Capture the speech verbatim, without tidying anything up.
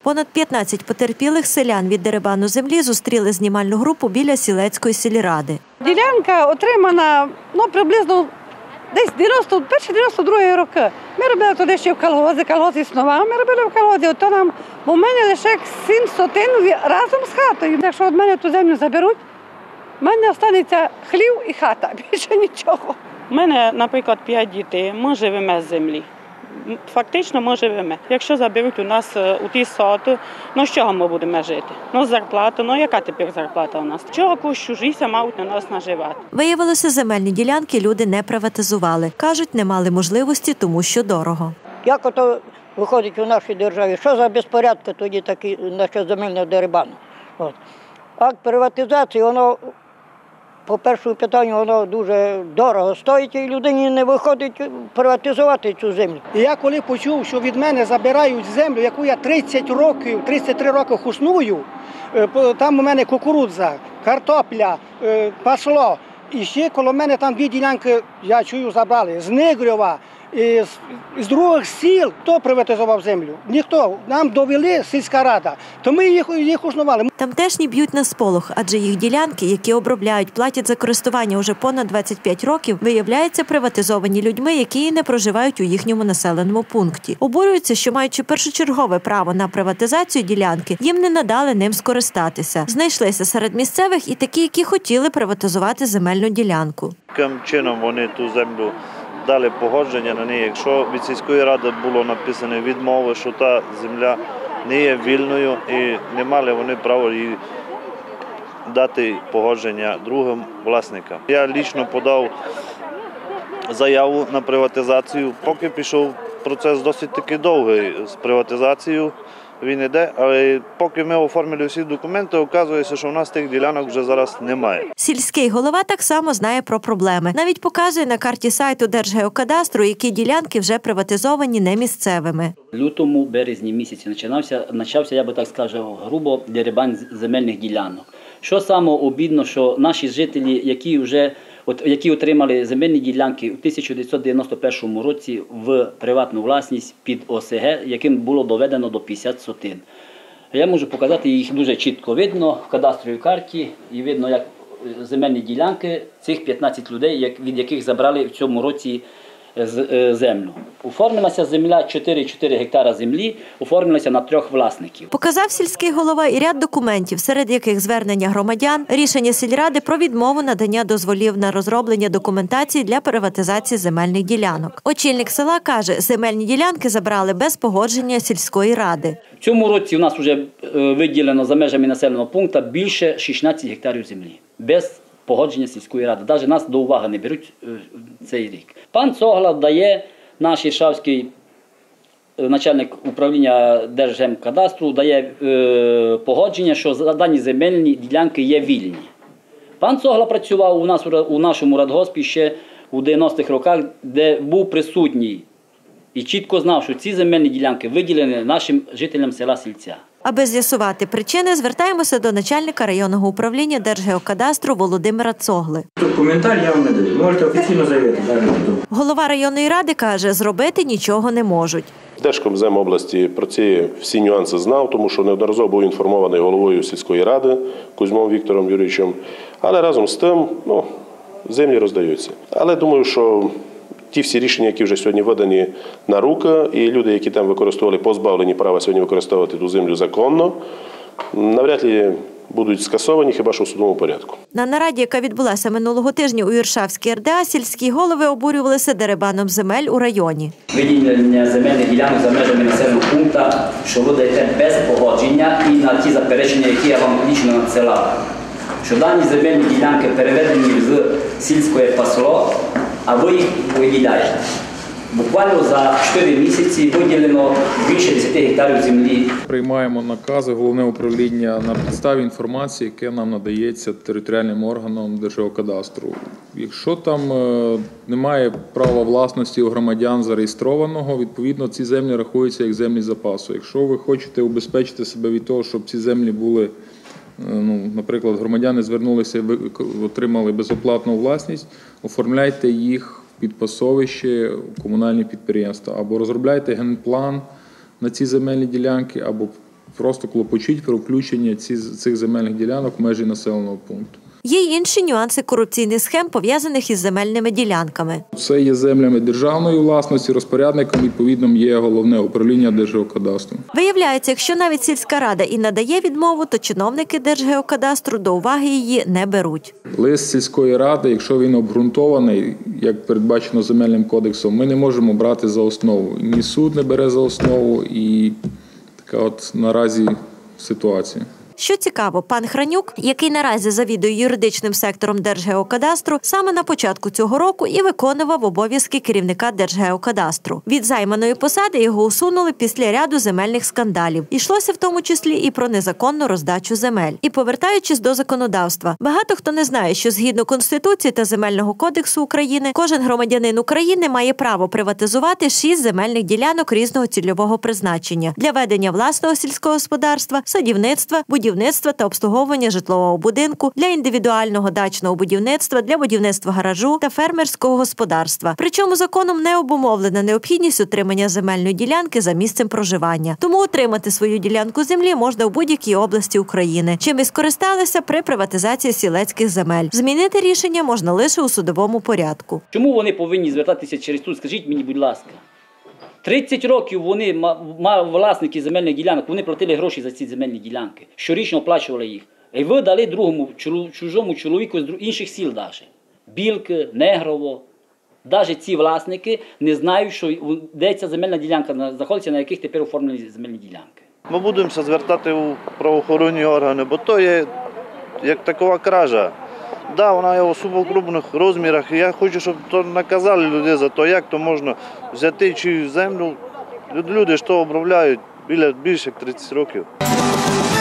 Понад п'ятнадцять потерпілих селян від дерибану землі зустріли знімальну групу біля Сілецької сільради. Ділянка отримана ну, приблизно десь дев'яносто перші дев'яносто другі роки. Ми робили туди ще в колгозі, колгоз існував, ми робили в колгозі. Ото нам, бо в мене лише сім сотин разом з хатою. Якщо від мене ту землю заберуть, в мене залишиться хлів і хата, більше нічого. У мене, наприклад, п'ять дітей, ми живемо з землі. Фактично ми живемо. Якщо заберуть у нас у ті соти, ну з чого ми будемо жити? Ну з зарплати, ну яка тепер зарплата у нас? Чого когось чужіся мають на нас наживати? Виявилося, земельні ділянки люди не приватизували. Кажуть, не мали можливості, тому що дорого. Як ото виходить у нашій державі? Що за безпорядки тоді такі насчет земельного дерибану? От. Акт приватизації, воно, по першому питанню, воно дуже дорого стоїть, і людині не виходить приватизувати цю землю. І я коли почув, що від мене забирають землю, яку я тридцять років, тридцять три роки хусную, там у мене кукурудза, картопля, пасло, і ще коло мене там дві ділянки, я чую, забрали, з Нигрьова, з, з других сіл. Хто приватизував землю? Ніхто. Нам довели сільська рада, то ми їх, їх уснували. Тамтешні б'ють на сполох, адже їх ділянки, які обробляють, платять за користування уже понад двадцять п'ять років, виявляються приватизовані людьми, які і не проживають у їхньому населеному пункті. Обурюються, що маючи першочергове право на приватизацію ділянки, їм не надали ним скористатися. Знайшлися серед місцевих і такі, які хотіли приватизувати земельну ділянку. Яким чином вони ту землю дали погодження на неї, якщо від сільської ради було написано відмови, що та земля не є вільною і не мали вони право її дати погодження другим власникам. Я лічно подав заяву на приватизацію, поки пішов процес досить таки довгий з приватизацією. Він іде, але поки ми оформили всі документи, оказується, що в нас тих ділянок вже зараз немає. Сільський голова так само знає про проблеми. Навіть показує на карті сайту Держгеокадастру, які ділянки вже приватизовані не місцевими. В лютому, березні місяці почався, почався, я би так скажу, грубо дерибан земельних ділянок. Що саме обідно, що наші жителі, які вже От, які отримали земельні ділянки у тисяча дев'ятсот дев'яносто першому році в приватну власність під О С Г, яким було доведено до п'ятдесят сотин. Я можу показати, їх дуже чітко видно в кадастровій карті, і видно, як земельні ділянки цих п'ятнадцять людей, від яких забрали в цьому році землю. Оформилася земля, чотири цілих чотири гектара землі, оформилася на трьох власників. Показав сільський голова і ряд документів, серед яких звернення громадян, рішення сільради про відмову надання дозволів на розроблення документації для приватизації земельних ділянок. Очільник села каже, земельні ділянки забрали без погодження сільської ради. В цьому році у нас вже виділено за межами населеного пункту більше шістнадцять гектарів землі. Без погодження сільської ради. Навіть нас до уваги не беруть цей рік. Пан Цогла дає, наш іршавський начальник управління Держгеокадастру, дає е, погодження, що дані земельні ділянки є вільні. Пан Цогла працював у нас у нашому радгоспі ще у дев'яностих роках, де був присутній і чітко знав, що ці земельні ділянки виділені нашим жителям села Сільця. Аби з'ясувати причини, звертаємося до начальника районного управління Держгеокадастру Володимира Цогли. Коментар я вам не даю. Можете офіційно заявити. Голова районної ради каже, зробити нічого не можуть. Держкомзем області про ці всі нюанси знав, тому що неодноразово був інформований головою сільської ради Кузьмом Віктором Юрійовичем. Але разом з тим, ну, землі роздаються. Але думаю, що ті всі рішення, які вже сьогодні видані на руки, і люди, які там використовували, позбавлені права сьогодні використовувати ту землю законно, навряд ли будуть скасовані, хіба що в судовому порядку. На нараді, яка відбулася минулого тижня у Іршавській Р Д А, сільські голови обурювалися дерибаном земель у районі. Виділення земельних ділянок за межами населеного пункту, що ви даєте без погодження і на ті заперечення, які я вам лічно надсилав. Що дані земельні ділянки переведені з сільської пасло, а ви їх виділяєте. Буквально за чотири місяці виділено більше десять гектарів землі. Приймаємо накази головне управління на підставі інформації, яка нам надається територіальним органам Держгеокадастру. Якщо там немає права власності у громадян зареєстрованого, відповідно ці землі рахуються як землі запасу. Якщо ви хочете убезпечити себе від того, щоб ці землі були, ну, наприклад, громадяни звернулися і отримали безоплатну власність, оформляйте їх під пасовище, комунальні підприємства, або розробляйте генплан на ці земельні ділянки, або просто клопочіть про включення цих земельних ділянок в межі населеного пункту. Є й інші нюанси корупційних схем, пов'язаних із земельними ділянками. Це є землями державної власності, розпорядником, відповідно, є головне управління Держгеокадастру. Виявляється, якщо навіть сільська рада і надає відмову, то чиновники Держгеокадастру до уваги її не беруть. Лист сільської ради, якщо він обґрунтований, як передбачено Земельним кодексом, ми не можемо брати за основу. Ні суд не бере за основу, і така от наразі ситуація. Що цікаво, пан Хранюк, який наразі завідує юридичним сектором Держгеокадастру, саме на початку цього року і виконував обов'язки керівника Держгеокадастру. Від займаної посади його усунули після ряду земельних скандалів. Йшлося в тому числі і про незаконну роздачу земель. І повертаючись до законодавства, багато хто не знає, що згідно Конституції та Земельного кодексу України, кожен громадянин України має право приватизувати шість земельних ділянок різного цільового призначення для ведення власного сільського господарства, садівництва, будівництва, будівництва та обслуговування житлового будинку, для індивідуального дачного будівництва, для будівництва гаражу та фермерського господарства. Причому законом не обумовлена необхідність утримання земельної ділянки за місцем проживання. Тому отримати свою ділянку землі можна в будь-якій області України, чим і скористалися при приватизації сілецьких земель. Змінити рішення можна лише у судовому порядку. Чому вони повинні звертатися через суд? Скажіть мені, будь ласка. тридцять років вони, власники земельних ділянок, вони платили гроші за ці земельні ділянки. Щорічно оплачували їх. І ви дали другому чужому чоловіку з інших сіл навіть. Білки, Негрово. Навіть ці власники не знають, що де ця земельна ділянка знаходиться, на яких тепер оформлені земельні ділянки. Ми будемо звертати у правоохоронні органи, бо то є як такова кража. Так, да, вона є у субокрупних розмірах, і я хочу, щоб то наказали людей за те, як то можна взяти чию землю. Люди, що обробляють біля більше як тридцять років.